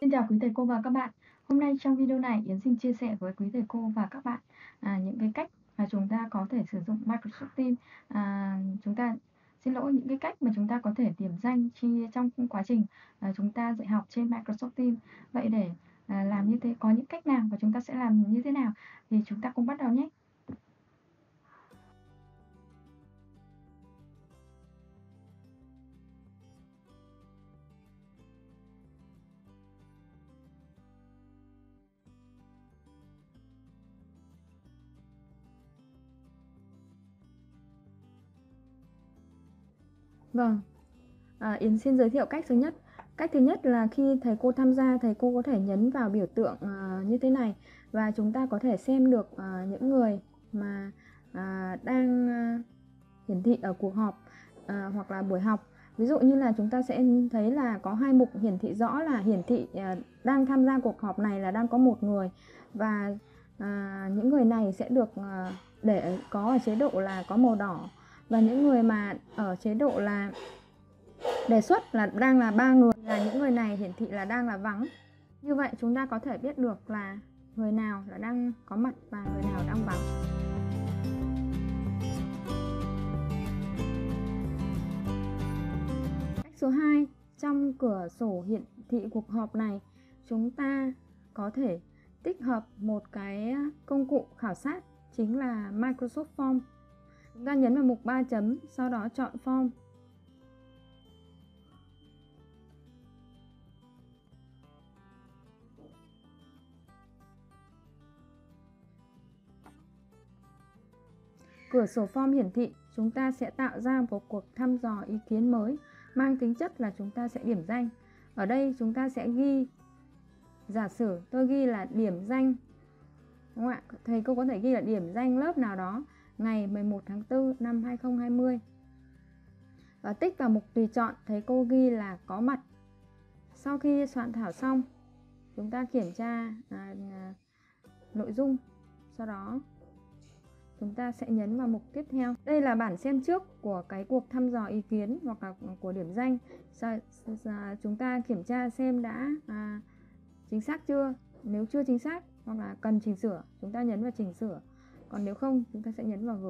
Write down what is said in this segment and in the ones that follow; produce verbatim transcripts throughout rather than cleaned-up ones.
Xin chào quý thầy cô và các bạn. Hôm nay trong video này Yến xin chia sẻ với quý thầy cô và các bạn à, những cái cách mà chúng ta có thể sử dụng Microsoft Teams. À, chúng ta xin lỗi những cái cách mà chúng ta có thể điểm danh khi trong quá trình à, chúng ta dạy học trên Microsoft Teams. Vậy để à, làm như thế có những cách nào và chúng ta sẽ làm như thế nào thì chúng ta cùng bắt đầu nhé. Vâng, à, Yến xin giới thiệu cách thứ nhất. Cách thứ nhất là khi thầy cô tham gia, thầy cô có thể nhấn vào biểu tượng à, như thế này và chúng ta có thể xem được à, những người mà à, đang à, hiển thị ở cuộc họp à, hoặc là buổi học. Ví dụ như là chúng ta sẽ thấy là có hai mục hiển thị rõ là hiển thị à, đang tham gia cuộc họp này là đang có một người, và à, những người này sẽ được à, để có ở chế độ là có màu đỏ, và những người mà ở chế độ là đề xuất là đang là ba người, là những người này hiển thị là đang là vắng. Như vậy chúng ta có thể biết được là người nào là đang có mặt và người nào đang vắng. Cách số hai, trong cửa sổ hiển thị cuộc họp này, chúng ta có thể tích hợp một cái công cụ khảo sát, chính là Microsoft Form. Chúng ta nhấn vào mục ba chấm, sau đó chọn Form. Cửa sổ form hiển thị, chúng ta sẽ tạo ra một cuộc thăm dò ý kiến mới mang tính chất là chúng ta sẽ điểm danh. Ở đây chúng ta sẽ ghi, giả sử tôi ghi là điểm danh, đúng không ạ? Thầy cô có thể ghi là điểm danh lớp nào đó ngày mười một tháng tư năm hai nghìn không trăm hai mươi. Và tích vào mục tùy chọn, thầy cô ghi là có mặt. Sau khi soạn thảo xong, chúng ta kiểm tra à, à, nội dung, sau đó chúng ta sẽ nhấn vào mục tiếp theo. Đây là bản xem trước của cái cuộc thăm dò ý kiến hoặc là của điểm danh. Chúng ta kiểm tra xem đã à, chính xác chưa. Nếu chưa chính xác hoặc là cần chỉnh sửa, chúng ta nhấn vào chỉnh sửa. Còn nếu không, chúng ta sẽ nhấn vào gửi.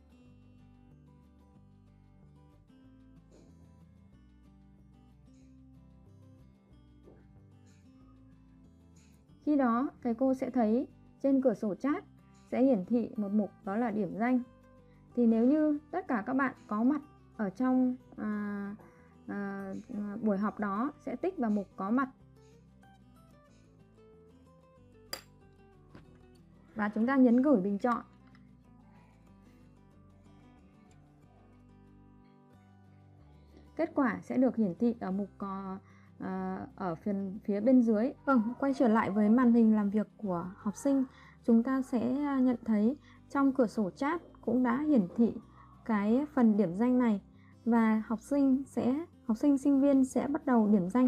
Khi đó, thầy cô sẽ thấy trên cửa sổ chat sẽ hiển thị một mục, đó là điểm danh. Thì nếu như tất cả các bạn có mặt ở trong à, à, buổi họp đó, sẽ tích vào mục có mặt. Và chúng ta nhấn gửi bình chọn. Kết quả sẽ được hiển thị ở mục có à, ở phần phía bên dưới. Vâng, quay trở lại với màn hình làm việc của học sinh, chúng ta sẽ nhận thấy trong cửa sổ chat cũng đã hiển thị cái phần điểm danh này, và học sinh sẽ học sinh sinh viên sẽ bắt đầu điểm danh.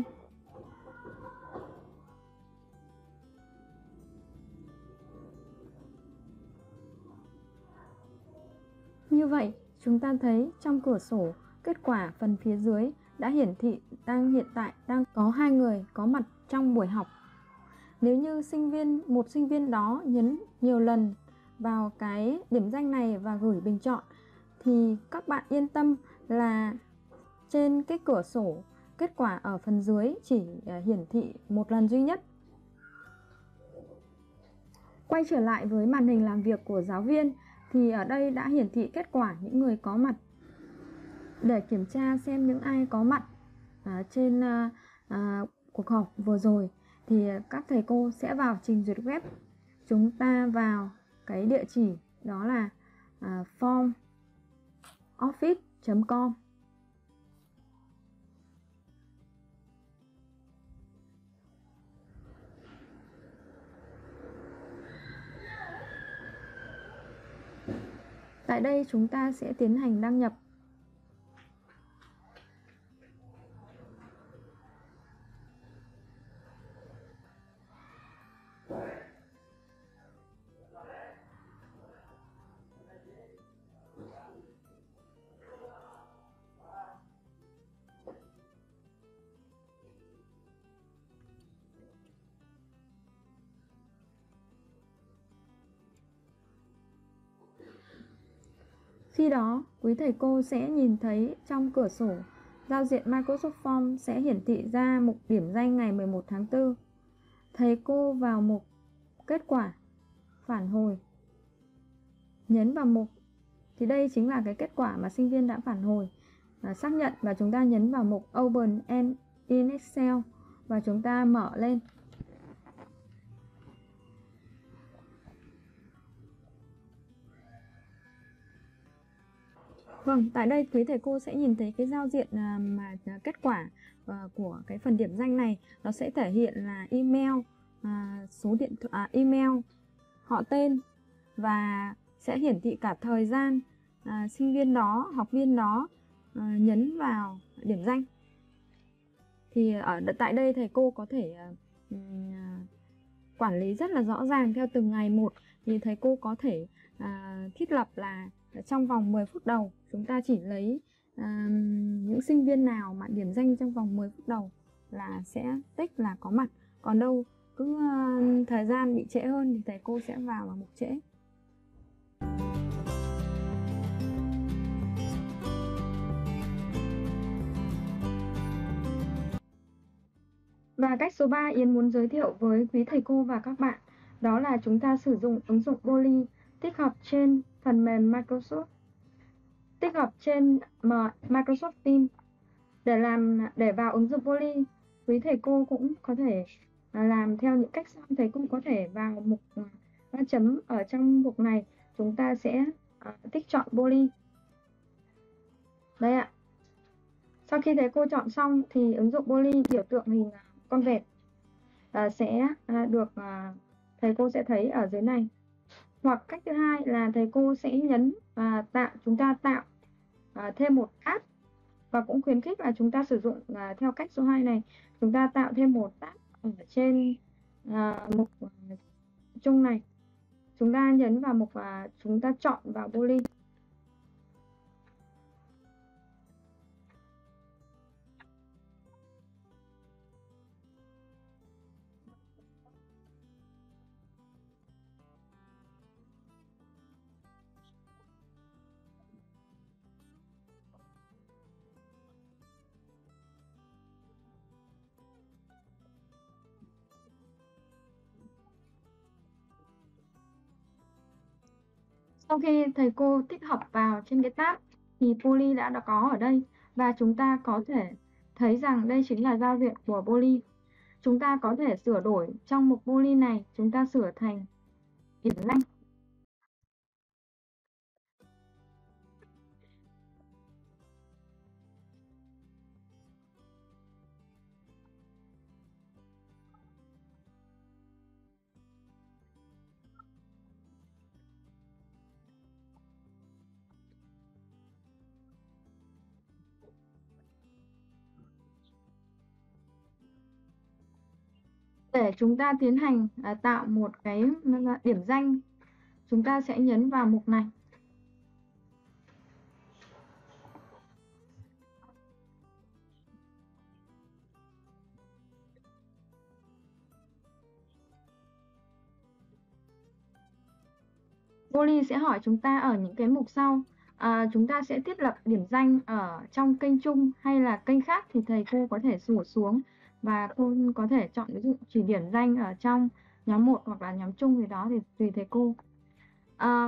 Như vậy, chúng ta thấy trong cửa sổ kết quả phần phía dưới đã hiển thị đang hiện tại đang có hai người có mặt trong buổi học. Nếu như sinh viên một sinh viên đó nhấn nhiều lần vào cái điểm danh này và gửi bình chọn, thì các bạn yên tâm là trên cái cửa sổ kết quả ở phần dưới chỉ hiển thị một lần duy nhất. Quay trở lại với màn hình làm việc của giáo viên, thì ở đây đã hiển thị kết quả những người có mặt. Để kiểm tra xem những ai có mặt à, trên à, à, cuộc họp vừa rồi, thì các thầy cô sẽ vào trình duyệt web. Chúng ta vào cái địa chỉ đó là à, form office chấm com. Tại đây chúng ta sẽ tiến hành đăng nhập. Khi đó, quý thầy cô sẽ nhìn thấy trong cửa sổ giao diện Microsoft Form sẽ hiển thị ra mục điểm danh ngày mười một tháng tư. Thầy cô vào mục kết quả phản hồi, nhấn vào mục, thì đây chính là cái kết quả mà sinh viên đã phản hồi, à, xác nhận, và chúng ta nhấn vào mục Open and in Excel và chúng ta mở lên. Vâng, tại đây quý thầy cô sẽ nhìn thấy cái giao diện à, mà à, kết quả à, của cái phần điểm danh này, nó sẽ thể hiện là email, à, số điện thoại, à, email, họ tên, và sẽ hiển thị cả thời gian à, sinh viên đó, học viên đó à, nhấn vào điểm danh. Thì ở tại đây thầy cô có thể à, à, quản lý rất là rõ ràng theo từng ngày một. Thì thầy cô có thể à, thiết lập là trong vòng mười phút đầu chúng ta chỉ lấy à, những sinh viên nào mà điểm danh trong vòng mười phút đầu là sẽ tích là có mặt, còn đâu cứ à, thời gian bị trễ hơn thì thầy cô sẽ vào vào mục trễ. Và cách số ba Yến muốn giới thiệu với quý thầy cô và các bạn, đó là chúng ta sử dụng ứng dụng Poly tích hợp trên phần mềm Microsoft, tích hợp trên Microsoft Teams. Để làm để vào ứng dụng Poly, quý thầy cô cũng có thể làm theo những cách sau. Thầy cũng có thể vào mục ba chấm ở trong mục này, chúng ta sẽ tích chọn Poly. Đây ạ. Sau khi thầy cô chọn xong thì ứng dụng Poly biểu tượng hình con vẹt à, sẽ à, được à, thầy cô sẽ thấy ở dưới này. Hoặc cách thứ hai là thầy cô sẽ nhấn à, tạo chúng ta tạo à, thêm một tab, và cũng khuyến khích là chúng ta sử dụng à, theo cách số hai này, chúng ta tạo thêm một tab ở trên à, mục à, chung này, chúng ta nhấn vào mục và chúng ta chọn vào Poly. Sau khi thầy cô tích hợp vào trên cái tab thì Poly đã đã có ở đây, và chúng ta có thể thấy rằng đây chính là giao diện của Poly. Chúng ta có thể sửa đổi trong mục Poly này, chúng ta sửa thành điểm danh. Để chúng ta tiến hành à, tạo một cái điểm danh, chúng ta sẽ nhấn vào mục này. Poly sẽ hỏi chúng ta ở những cái mục sau, à, chúng ta sẽ thiết lập điểm danh ở trong kênh chung hay là kênh khác, thì thầy cô có thể sửa xuống và cô có thể chọn ví dụ chỉ điểm danh ở trong nhóm một hoặc là nhóm chung gì đó thì tùy thầy cô. À,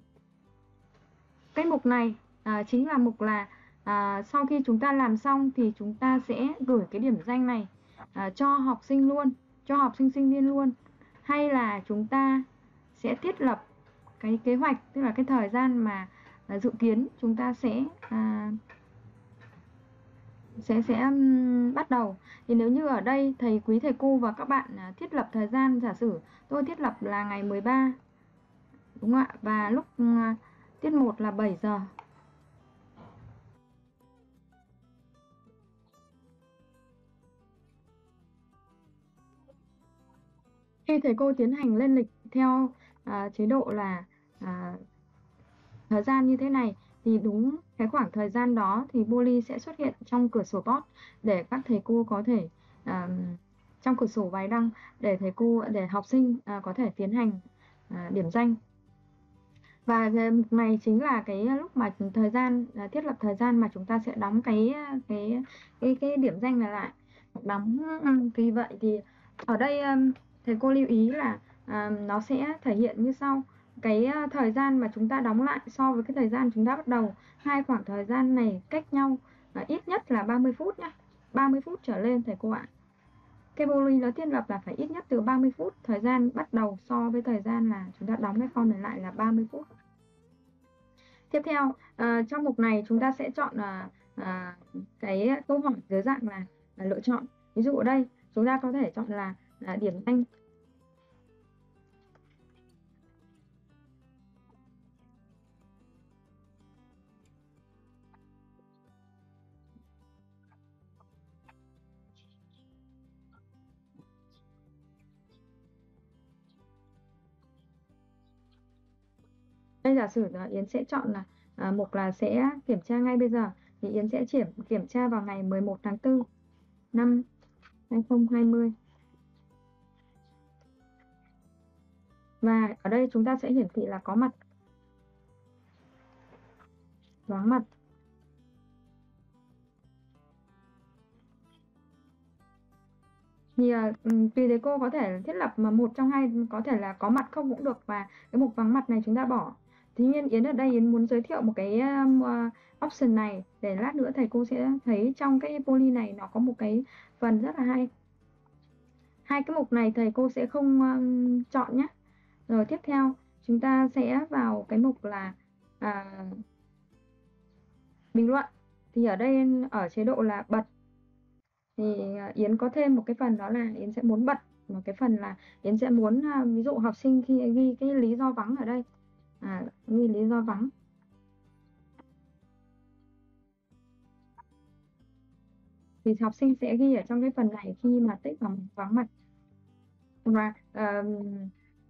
cái mục này à, chính là mục là à, sau khi chúng ta làm xong thì chúng ta sẽ gửi cái điểm danh này à, cho học sinh luôn, cho học sinh sinh viên luôn, hay là chúng ta sẽ thiết lập cái kế hoạch, tức là cái thời gian mà à, dự kiến chúng ta sẽ à, sẽ sẽ um, bắt đầu. Thì nếu như ở đây thầy quý thầy cô và các bạn à, thiết lập thời gian, giả sử tôi thiết lập là ngày mười ba, đúng không ạ, và lúc à, tiết một là bảy giờ. Khi thầy cô tiến hành lên lịch theo à, chế độ là à, thời gian như thế này, thì đúng cái khoảng thời gian đó thì Poly sẽ xuất hiện trong cửa sổ post để các thầy cô có thể à, trong cửa sổ bài đăng để thầy cô để học sinh à, có thể tiến hành à, điểm danh. Và cái mục này chính là cái lúc mà thời gian à, thiết lập thời gian mà chúng ta sẽ đóng cái cái cái cái điểm danh này lại, đóng. Ừ, vì vậy thì ở đây um, thầy cô lưu ý là à, nó sẽ thể hiện như sau. Cái à, thời gian mà chúng ta đóng lại so với cái thời gian chúng ta bắt đầu, hai khoảng thời gian này cách nhau à, ít nhất là ba mươi phút nhé, ba mươi phút trở lên thầy cô ạ. Cái poly nó thiết lập là phải ít nhất từ ba mươi phút, thời gian bắt đầu so với thời gian là chúng ta đóng cái form này lại là ba mươi phút. Tiếp theo, à, trong mục này chúng ta sẽ chọn à, à, cái câu hỏi dưới dạng là, là lựa chọn. Ví dụ ở đây chúng ta có thể chọn là, là điểm danh. Đây giả sử là Yến sẽ chọn là à, mục là sẽ kiểm tra ngay bây giờ, thì Yến sẽ kiểm kiểm tra vào ngày mười một tháng tư năm hai không hai không. Và ở đây chúng ta sẽ hiển thị là có mặt, vắng mặt. Thì uh, tùy thầy cô có thể thiết lập mà một trong hai, có thể là có mặt không cũng được, và cái mục vắng mặt này chúng ta bỏ. Tuy nhiên Yến ở đây Yến muốn giới thiệu một cái um, uh, option này để lát nữa thầy cô sẽ thấy trong cái poly này nó có một cái phần rất là hay. Hai cái mục này thầy cô sẽ không um, chọn nhé. Rồi tiếp theo chúng ta sẽ vào cái mục là à, bình luận. Thì ở đây ở chế độ là bật, thì à, Yến có thêm một cái phần đó là Yến sẽ muốn bật một cái phần là Yến sẽ muốn à, ví dụ học sinh khi ghi cái lý do vắng ở đây, à, ghi lý do vắng, thì học sinh sẽ ghi ở trong cái phần này khi mà tích vào vắng mặt. Và um,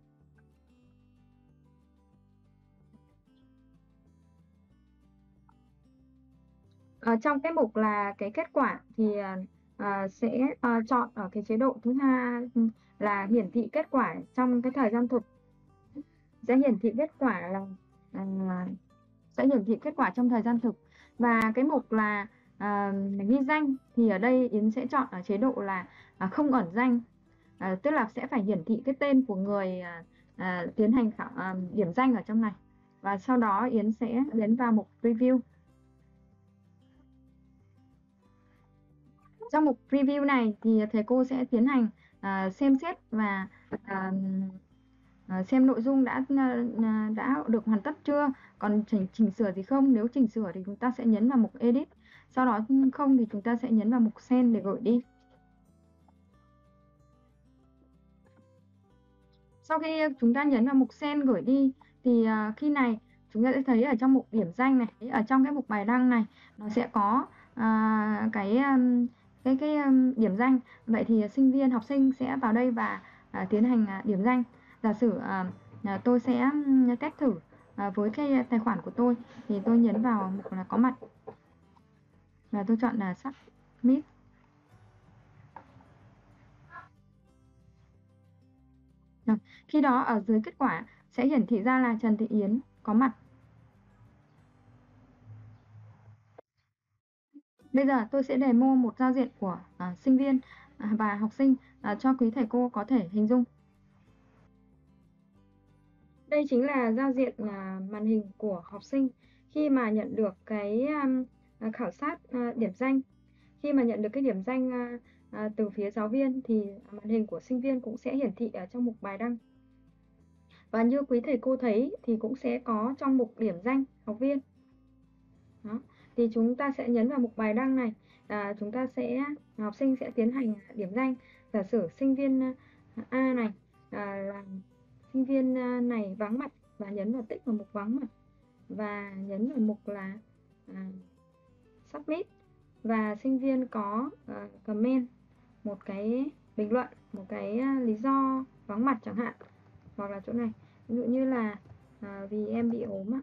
ở trong cái mục là cái kết quả thì à, à, sẽ à, chọn ở cái chế độ thứ hai là hiển thị kết quả trong cái thời gian thực, sẽ hiển thị kết quả là à, sẽ hiển thị kết quả trong thời gian thực. Và cái mục là à, ghi danh thì ở đây Yến sẽ chọn ở chế độ là à, không ẩn danh, à, tức là sẽ phải hiển thị cái tên của người à, à, tiến hành khảo, à, điểm danh ở trong này. Và sau đó Yến sẽ đến vào mục review. Trong mục review này thì thầy cô sẽ tiến hành à, xem xét và à, à, xem nội dung đã à, đã được hoàn tất chưa, còn chỉnh, chỉnh sửa gì không. Nếu chỉnh sửa thì chúng ta sẽ nhấn vào mục edit, sau đó không thì chúng ta sẽ nhấn vào mục send để gửi đi. Sau khi chúng ta nhấn vào mục send gửi đi thì uh, khi này chúng ta sẽ thấy ở trong mục điểm danh này, ở trong cái mục bài đăng này nó sẽ có uh, cái um, cái cái um, điểm danh. Vậy thì sinh viên học sinh sẽ vào đây và uh, tiến hành uh, điểm danh. Giả sử uh, uh, tôi sẽ um, test thử uh, với cái tài khoản của tôi, thì tôi nhấn vào mục là có mặt và tôi chọn là submit. Rồi. Khi đó ở dưới kết quả sẽ hiển thị ra là Trần Thị Yến có mặt. Bây giờ tôi sẽ demo một giao diện của à, sinh viên à, và học sinh à, cho quý thầy cô có thể hình dung. Đây chính là giao diện à, màn hình của học sinh khi mà nhận được cái um, à, khảo sát à, điểm danh. Khi mà nhận được cái điểm danh à, à, từ phía giáo viên thì màn hình của sinh viên cũng sẽ hiển thị ở trong mục bài đăng. Và như quý thầy cô thấy thì cũng sẽ có trong mục điểm danh học viên. Đó. Thì chúng ta sẽ nhấn vào mục bài đăng này, à, chúng ta sẽ học sinh sẽ tiến hành điểm danh. Giả sử sinh viên A này à, là sinh viên này vắng mặt, và nhấn vào tích vào mục vắng mặt và nhấn vào mục là à, submit. Và sinh viên có à, comment một cái bình luận, một cái à, lý do vắng mặt chẳng hạn, hoặc là chỗ này ví dụ như là à, vì em bị ốm ạ.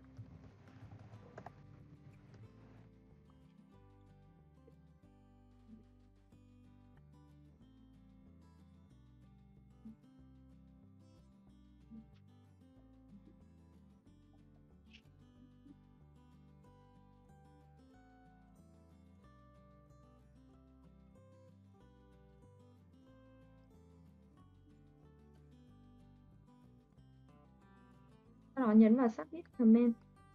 đó nhấn vào Submit Comment.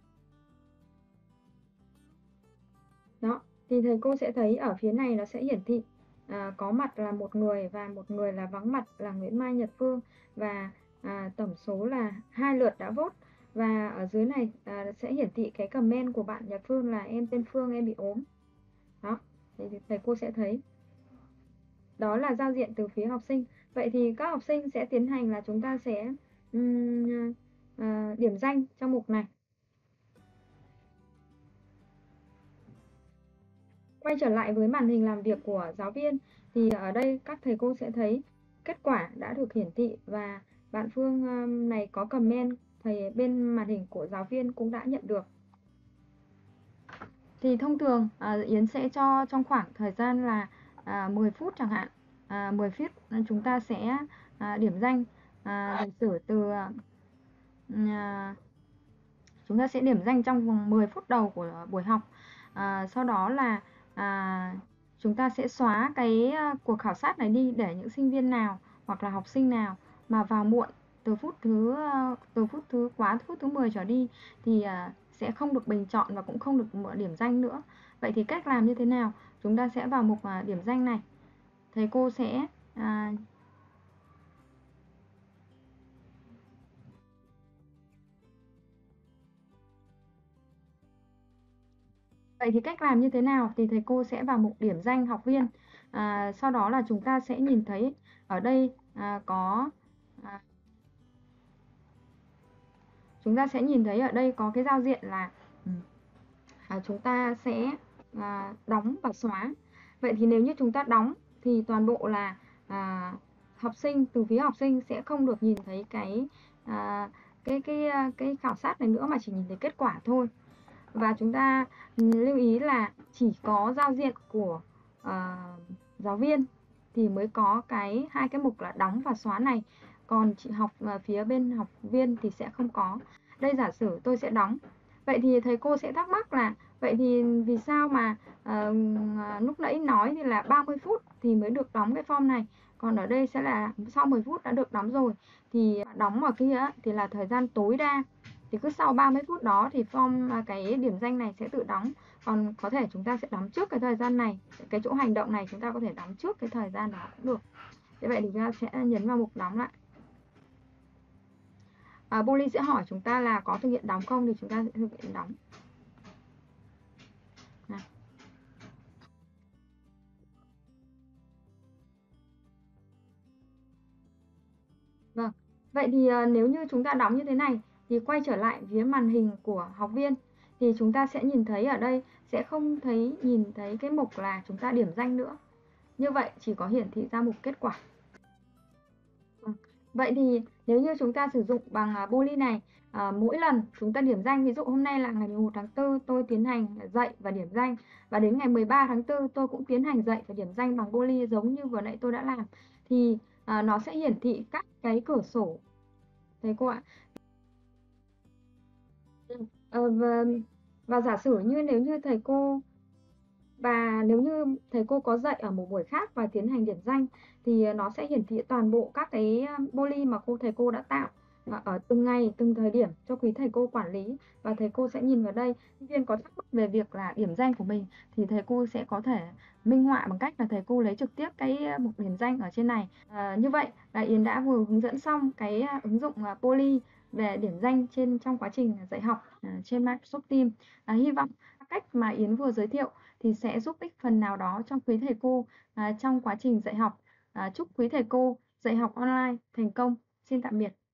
Đó, thì thầy cô sẽ thấy ở phía này nó sẽ hiển thị à, có mặt là một người và một người là vắng mặt là Nguyễn Mai Nhật Phương, và à, tổng số là hai lượt đã vote. Và ở dưới này à, sẽ hiển thị cái comment của bạn Nhật Phương là em tên Phương, em bị ốm. Đó, thì thầy cô sẽ thấy đó là giao diện từ phía học sinh. Vậy thì các học sinh sẽ tiến hành là chúng ta sẽ um, uh, điểm danh trong mục này. Quay trở lại với màn hình làm việc của giáo viên thì ở đây các thầy cô sẽ thấy kết quả đã được hiển thị và bạn Phương um, này có comment thầy bên màn hình của giáo viên cũng đã nhận được. Thì thông thường à, Yến sẽ cho trong khoảng thời gian là à, mười phút chẳng hạn, à, mười phút chúng ta sẽ à, điểm danh à, lịch sử từ à, chúng ta sẽ điểm danh trong vòng mười phút đầu của buổi học. À, sau đó là à, chúng ta sẽ xóa cái uh, cuộc khảo sát này đi để những sinh viên nào hoặc là học sinh nào mà vào muộn từ phút thứ uh, từ phút thứ quá phút thứ mười trở đi thì uh, sẽ không được bình chọn và cũng không được điểm danh nữa. Vậy thì cách làm như thế nào? Chúng ta sẽ vào mục uh, điểm danh này. Thầy cô sẽ uh, Vậy thì cách làm như thế nào? Thì thầy cô sẽ vào mục điểm danh học viên. À, sau đó là chúng ta sẽ nhìn thấy ở đây à, có à, chúng ta sẽ nhìn thấy ở đây có cái giao diện là à, chúng ta sẽ à, đóng và xóa. Vậy thì nếu như chúng ta đóng thì toàn bộ là à, học sinh, từ phía học sinh sẽ không được nhìn thấy cái à, cái cái cái khảo sát này nữa mà chỉ nhìn thấy kết quả thôi. Và chúng ta lưu ý là chỉ có giao diện của uh, giáo viên thì mới có cái hai cái mục là đóng và xóa này, còn chị học uh, phía bên học viên thì sẽ không có. Đây giả sử tôi sẽ đóng. Vậy thì thầy cô sẽ thắc mắc là vậy thì vì sao mà uh, lúc nãy nói thì là ba mươi phút thì mới được đóng cái form này, còn ở đây sẽ là sau mười phút đã được đóng rồi. Thì đóng ở kia thì là thời gian tối đa, thì cứ sau ba mươi phút đó thì form cái điểm danh này sẽ tự đóng. Còn có thể chúng ta sẽ đóng trước cái thời gian này, cái chỗ hành động này chúng ta có thể đóng trước cái thời gian đó cũng được. Thế vậy thì chúng ta sẽ nhấn vào mục đóng lại. à, Poly sẽ hỏi chúng ta là có thực hiện đóng không, thì chúng ta sẽ thực hiện đóng. Này. Vâng, vậy thì uh, nếu như chúng ta đóng như thế này thì quay trở lại phía màn hình của học viên thì chúng ta sẽ nhìn thấy ở đây sẽ không thấy nhìn thấy cái mục là chúng ta điểm danh nữa. Như vậy chỉ có hiển thị ra mục kết quả. Vậy thì nếu như chúng ta sử dụng bằng Poly này, à, mỗi lần chúng ta điểm danh, ví dụ hôm nay là ngày mười một tháng tư tôi tiến hành dạy và điểm danh, và đến ngày mười ba tháng tư tôi cũng tiến hành dạy và điểm danh bằng Poly giống như vừa nãy tôi đã làm, thì à, nó sẽ hiển thị các cái cửa sổ. Thầy cô ạ. À, và, và giả sử như nếu như thầy cô Và nếu như thầy cô có dạy ở một buổi khác và tiến hành điểm danh thì nó sẽ hiển thị toàn bộ các cái poly mà cô thầy cô đã tạo ở từng ngày, từng thời điểm cho quý thầy cô quản lý. Và thầy cô sẽ nhìn vào đây, sinh viên có thắc mắc về việc là điểm danh của mình thì thầy cô sẽ có thể minh họa bằng cách là thầy cô lấy trực tiếp cái mục điểm danh ở trên này. À, như vậy là Yến đã vừa hướng dẫn xong cái ứng dụng poly về điểm danh trên trong quá trình dạy học trên Microsoft Teams. À, hy vọng cách mà Yến vừa giới thiệu thì sẽ giúp ích phần nào đó trong quý thầy cô à, trong quá trình dạy học. À, chúc quý thầy cô dạy học online thành công. Xin tạm biệt.